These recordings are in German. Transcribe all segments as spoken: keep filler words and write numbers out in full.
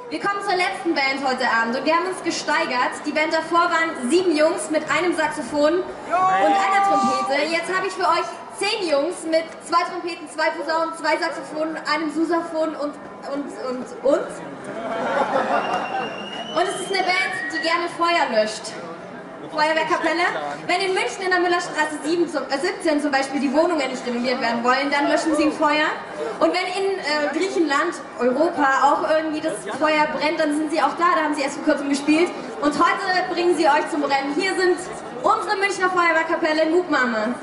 Wir kommen zur letzten Band heute Abend und wir haben uns gesteigert. Die Band davor waren sieben Jungs mit einem Saxophon und einer Trompete. Jetzt habe ich für euch zehn Jungs mit zwei Trompeten, zwei Posaunen, zwei Saxophonen, einem Sousaphon und, und, und, und. Und es ist eine Band, die gerne Feuer löscht. Feuerwehrkapelle. Wenn in München in der Müllerstraße sieben zum, äh, siebzehn zum Beispiel die Wohnungen nicht renoviert werden wollen, dann löschen sie ein Feuer. Und wenn in äh, Griechenland, Europa auch irgendwie das Feuer brennt, dann sind sie auch da. Da haben sie erst vor kurzem gespielt. Und heute bringen sie euch zum Rennen. Hier sind unsere Münchner Feuerwehrkapelle Mugmame.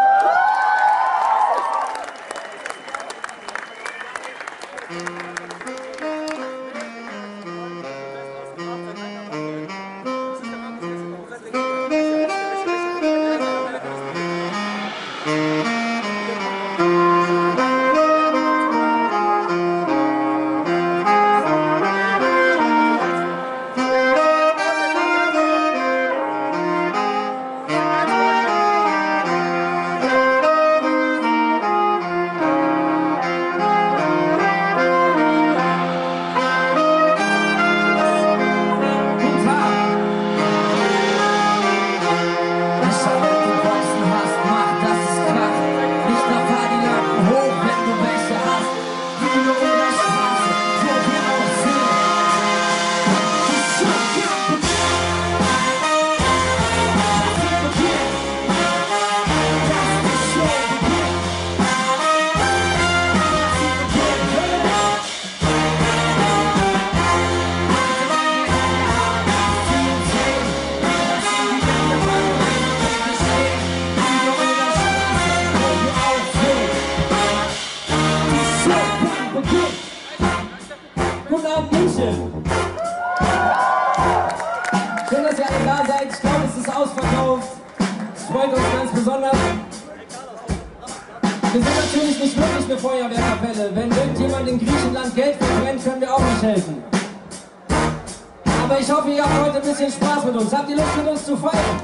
Schön, dass ihr alle da seid. Ich glaube, es ist ausverkauft. Es freut uns ganz besonders. Wir sind natürlich nicht wirklich eine Feuerwehrkapelle. Wenn irgendjemand in Griechenland Geld verbrennt, können wir auch nicht helfen. Aber ich hoffe, ihr habt heute ein bisschen Spaß mit uns. Habt ihr Lust, mit uns zu feiern?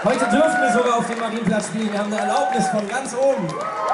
Heute dürfen wir sogar auf dem Marienplatz spielen. Wir haben eine Erlaubnis von ganz oben.